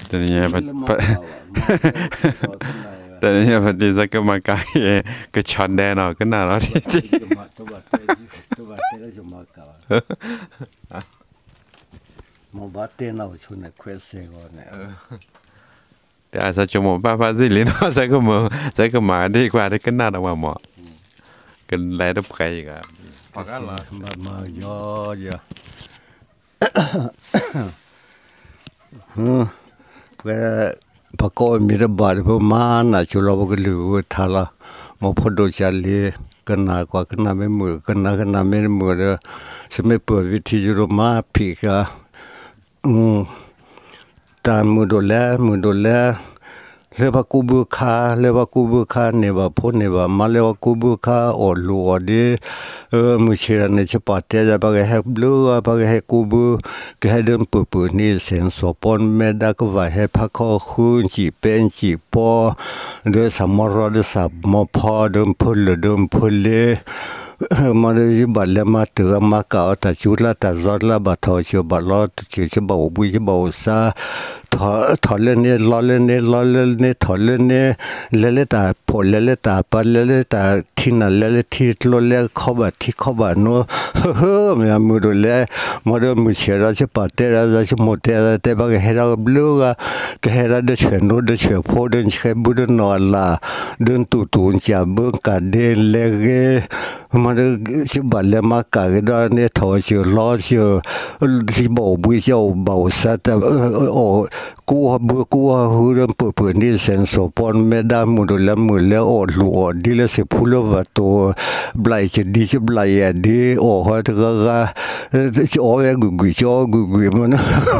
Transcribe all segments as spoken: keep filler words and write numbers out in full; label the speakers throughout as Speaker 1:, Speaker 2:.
Speaker 1: แต่เนี่ยปะปะแต่เนี่ยปฏิสักก็มาไกลก็ช็อตแดนออกก็น่ารักจริง
Speaker 2: มบัตเตนเอาชุนเควสเซกอนเนี่ย
Speaker 1: แต่อาจจะจมูกป้าป้าสิลินว่าใส่ก็มือใส่ก็มาดีกว่าได้ก็น่ารักว่าหมอกันไล่ดับไกลกันพอกันละ
Speaker 2: มามาเยอะเยอะฮึเวลาพอก็มีระบาดพวกมันอ่ะชุลาวก็ลือทาละมาพอดูชาลีกันนากว่ากันนาไม่มือกันนากันนาไม่มือเลยสมัยเปิดวิธีจุลมาผีกะอืมตามมือดูแลมือดูแลเลวกูบุคาเลวกูบุคาเนบพูดเนบมาเลวกูบุคาโอลูอดีเออมือเชื่อในฉบับเดียวจะไปให้บลูไปให้กูบุก็ให้เดินปุ๊บปุ๊บนี่เสียงสปอนเมดาก็ว่าให้พักข้อคืนจีเป็นจีปอเดินสมรรถสับมพอเดินพูดเลยเดินพูดเลยมาเลยบัดเลยมาเตือมาเก่าแต่ชุดละแต่รถละบัดทอเชื่อบัดรถเชื่อเชื่อบ่าวบุยเชื่อบ่าวซาถอถอเล่นเนี่ยล้อเล่นเนี่ยล้อเล่นเนี่ยถอเล่นเนี่ยเล่นเล่นแต่ผลเล่นเล่นแต่ปัดเล่นเล่นแต่ที่นั่นเล่นเล่นที่รถเล่นเข้าบัดที่เข้าบัดโน้เฮ้อเฮ้อมันมือดูแลมาเดินมือเชื่อเราจะปัดเตะเราจะหมดเตะแต่บางทีเราบลูกะก็ให้เราเดินเฉียนโน้เดินเฉียนโพเดินเฉียนบุเดินนอนละเดินตู่ตู่จับเบื้องกัดเดินเล่มาเดินชิบัดเลยมากัดเราเนี่ยถอเชื่อล้อเชื่อที่บ่าวบุยเชื่อบ่าวสัตว์เออโอ้กูบัวกูหูเริ่มเปิดเปิดนี่เซนโซปอนไม่ได้มือดูแลมือแล้วอดลูอดดีแล้วเสียพูดแล้วว่าตัวบลายจะดีจะบลายอ่ะดีโอ้เขาถึงก็จะโอ้ยกุกุจะกุกุมัน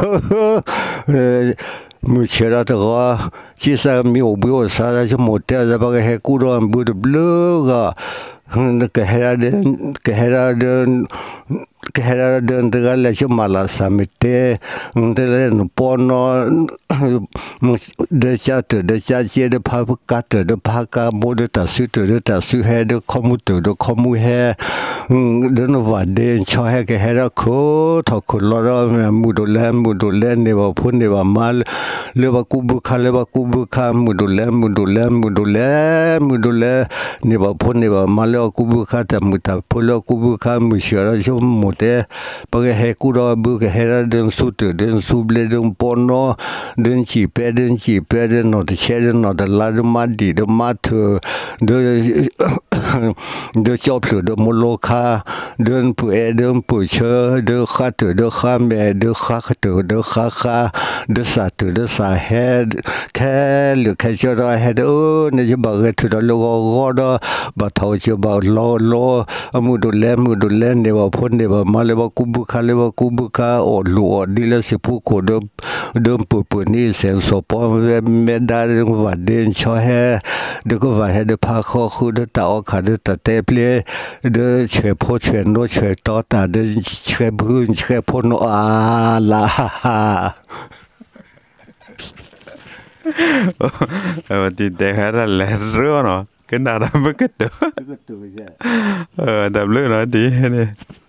Speaker 2: มือเชื่อตัวก็ที่สักมีอุบิเหตุสักจะหมดแต่จะไปให้กูรอนบุตรเบลือกะก็ให้เราเดินก็ให้เราเดินก็ให้เราเดินตัวกันเลยชั่วมาลาสามิเตเดินปอนอเดินจัดเดินจัดเจเดินพาพกัดเดินพากาโมเดินตัดสุดเดินตัดสุดให้เดินขมุตเดินขมุให้เดินวัดเดินชอยให้ก็ให้เราโคทอคนรอเรามุดแลมุดแลเนี่ยว่าพูดเนี่ยว่ามาเรียกว่ากูบุคาเรียกว่ากูบุคามุดแลมุดแลมุดแลมุดแลเนี่ยว่าพูดเนี่ยว่ามาแล้วกูบุคาแต่มุดแต่พูดแล้วกูบุคามุเชื่อเราชั่วหมดเลยปะให้กูรอบุกให้เราเดินสุดเดินสุบเลยเดินปอนอเดินจีเปเดินจีเปเดินนอตเชเดินนอตลาดมาดีเดินมาเถอเดินเดินจอบเดินมุโลคาเดินผู้เอเดินผู้เชอเดินข้าเถอเดินข้าแม่เดินข้าเถอเดินข้าข้าเดินสาเถอเดินสาเฮดแค่หรือแค่จะรอเฮดเออเนี่ยจะบอกให้เถอโลกก็ได้บัดเท่าจะบอกล้อล้อมุดเล่มุดเล่นเนี่ยว่าพ้นเนี่ยว่ามาเลยว่ากูบุคาเลยว่ากูบุคาอดลูอดดีแล้วสิผู้คนเดิมเดิมปุ่นปุ่นนี่เสียงสปอเมดาเรื่องวัดเดินชอแฮเด็กก็ว่าให้เด็กพาข้อคือเด็กตาออกขาเด็กตาเตะเพลเด็กเชื่อพ่อเชื่อโน้เชื่อต่อตาเด็กเชื่อพื้นเชื่อพ่อโนอาลา
Speaker 1: เออที่เด็กให้เราเล่นเรื่องเนาะก็น่ารักมากเลยเออดับเรื่องเนาะดีเนี่ย